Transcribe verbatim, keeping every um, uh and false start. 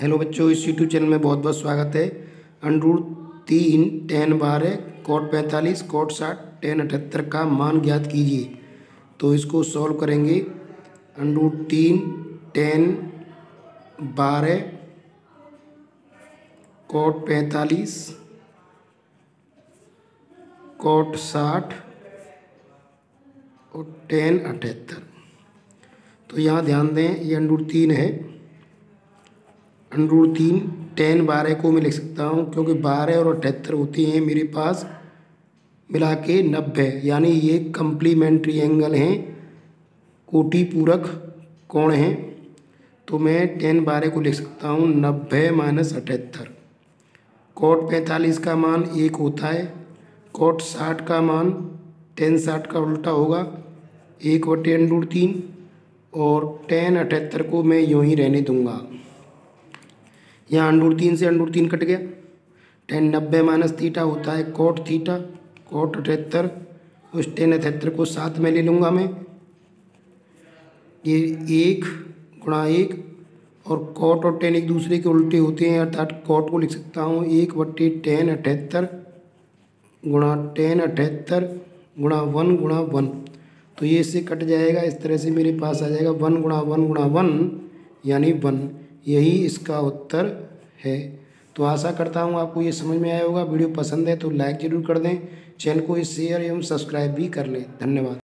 Hello बच्चों, इस YouTube channel में बहुत बहुत स्वागत है। अंडर तीन टेन बारह कोट पैंतालीस कोट साठ टेन अठहत्तर का मान ज्ञात कीजिए। तो इसको सॉल्व करेंगे। अंडर तीन टेन बारह कोट पैंतालीस कोट साठ और टेन अठहत्तर। तो यहाँ ध्यान दें, ये अंडर तीन है। अंडर तीन टेन बारह को मैं लिख सकता हूँ क्योंकि बारह और अठहत्तर होती हैं मेरे पास मिला के नब्बे, यानी ये कंप्लीमेंट्री एंगल हैं, कोटि पूरक कोण हैं। तो मैं टेन बारह को लिख सकता हूँ नब्बे माइनस अठहत्तर। कोट पैंतालीस का मान एक होता है। कोट साठ का मान टेन साठ का उल्टा होगा एक बटे अंडर तीन, और टेन अठहत्तर को मैं यूँ ही रहने दूंगा। यहाँ अंडर तीन से अंडर तीन कट गया। टेन नब्बे माइनस थीटा होता है कोट थीटा, कोट अठहत्तर। उस टेन अठहत्तर को साथ में ले लूँगा मैं, ये एक गुणा एक, और कोट और टेन एक दूसरे के उल्टे होते हैं, अर्थात कोट को लिख सकता हूँ एक बट्टे टेन अठहत्तर गुणा टेन अठहत्तर गुणा वन गुणा वन। तो ये इससे कट जाएगा, इस तरह से मेरे पास आ जाएगा वन गुणा वन गुणा वन यानी वन। यही इसका उत्तर है। तो आशा करता हूँ आपको ये समझ में आया होगा। वीडियो पसंद है तो लाइक ज़रूर कर दें, चैनल को शेयर एवं सब्सक्राइब भी कर लें। धन्यवाद।